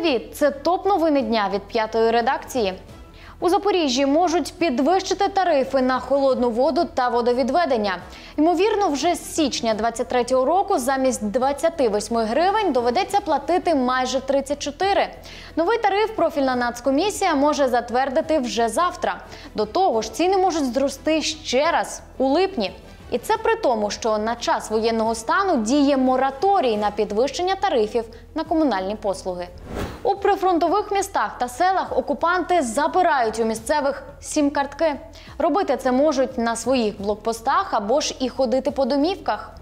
Привіт! Це топ-новини дня від п'ятої редакції. У Запоріжжі можуть підвищити тарифи на холодну воду та водовідведення. Ймовірно, вже з січня 2023 року замість 28 гривень доведеться платити майже 34. Новий тариф профільна Нацкомісія може затвердити вже завтра. До того ж, ціни можуть зрости ще раз у липні. І це при тому, що на час воєнного стану діє мораторій на підвищення тарифів на комунальні послуги. У прифронтових містах та селах окупанти забирають у місцевих сім-картки. Робити це можуть на своїх блокпостах або ж і ходити по домівках.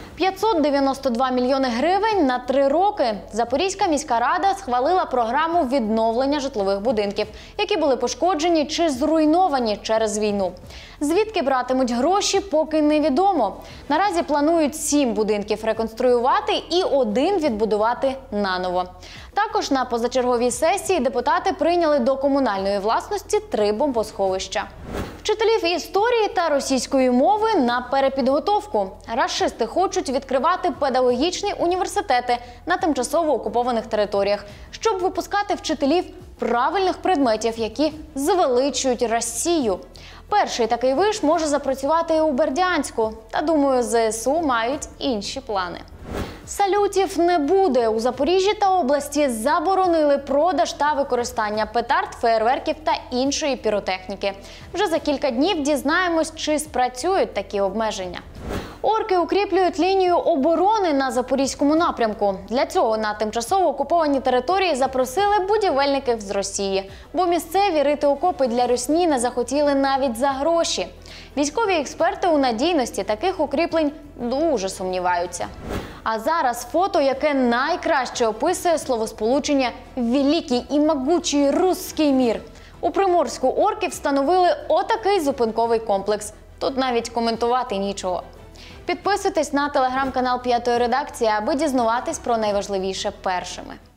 592 мільйони гривень на 3 роки Запорізька міська рада схвалила програму відновлення житлових будинків, які були пошкоджені чи зруйновані через війну. Звідки братимуть гроші, поки невідомо. Наразі планують 7 будинків реконструювати і 1 відбудувати наново. Також на позачерговій сесії депутати прийняли до комунальної власності 3 бомбосховища. Вчителів історії та російської мови на перепідготовку. Рашисти хочуть відкривати педагогічні університети на тимчасово окупованих територіях, щоб випускати вчителів правильних предметів, які звеличують Росію. Перший такий виш може запрацювати і у Бердянську. Та, думаю, ЗСУ мають інші плани. Салютів не буде. У Запоріжжі та області заборонили продаж та використання петард, феєрверків та іншої піротехніки. Вже за кілька днів дізнаємось, чи спрацюють такі обмеження. Орки укріплюють лінію оборони на Запорізькому напрямку. Для цього на тимчасово окуповані території запросили будівельників з Росії, бо місцеві рити окопи для русні не захотіли навіть за гроші. Військові експерти у надійності таких укріплень дуже сумніваються. А зараз фото, яке найкраще описує словосполучення «великий і могучий русський мір». У Приморську орки встановили отакий зупинковий комплекс. Тут навіть коментувати нічого. Підписуйтесь на телеграм-канал «П'ятої редакції», аби дізнаватись про найважливіше першими.